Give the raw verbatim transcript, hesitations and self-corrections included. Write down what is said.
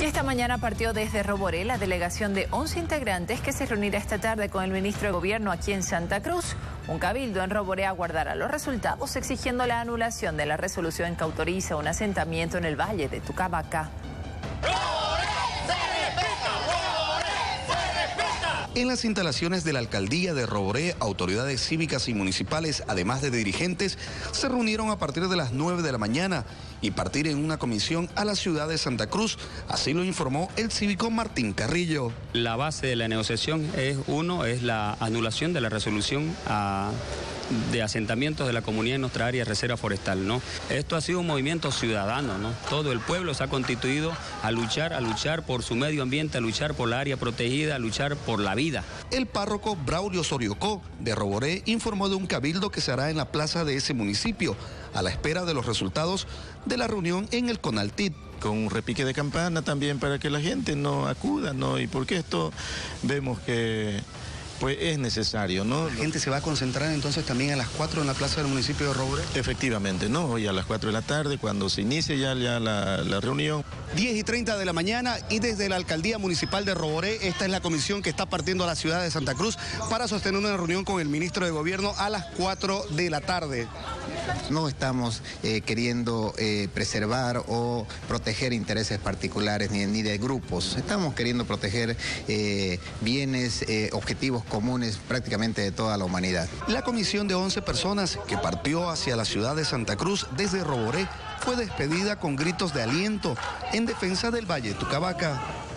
Y esta mañana partió desde Roboré la delegación de once integrantes que se reunirá esta tarde con el ministro de Gobierno aquí en Santa Cruz. Un cabildo en Roboré aguardará los resultados exigiendo la anulación de la resolución que autoriza un asentamiento en el valle de Tucabaca. En las instalaciones de la alcaldía de Roboré, autoridades cívicas y municipales, además de dirigentes, se reunieron a partir de las nueve de la mañana y partir en una comisión a la ciudad de Santa Cruz. Así lo informó el cívico Martín Carrillo. La base de la negociación es, uno, es la anulación de la resolución a... de asentamientos de la comunidad en nuestra área de reserva forestal, ¿no? Esto ha sido un movimiento ciudadano, ¿no? Todo el pueblo se ha constituido a luchar, a luchar por su medio ambiente, a luchar por la área protegida, a luchar por la vida. El párroco Braulio Soriocó de Roboré informó de un cabildo que se hará en la plaza de ese municipio, a la espera de los resultados de la reunión en el CONALTID. Con un repique de campana también para que la gente no acuda, ¿no? Y porque esto vemos que pues es necesario, ¿no? ¿La gente se va a concentrar entonces también a las cuatro en la plaza del municipio de Roboré? Efectivamente, ¿no? Hoy a las cuatro de la tarde, cuando se inicie ya, ya la, la reunión. diez y treinta de la mañana y desde la Alcaldía Municipal de Roboré, esta es la comisión que está partiendo a la ciudad de Santa Cruz para sostener una reunión con el ministro de Gobierno a las cuatro de la tarde. No estamos eh, queriendo eh, preservar o proteger intereses particulares ni, ni de grupos. Estamos queriendo proteger eh, bienes, eh, objetivos comunes prácticamente de toda la humanidad. La comisión de once personas que partió hacia la ciudad de Santa Cruz desde Roboré fue despedida con gritos de aliento en defensa del Valle Tucabaca.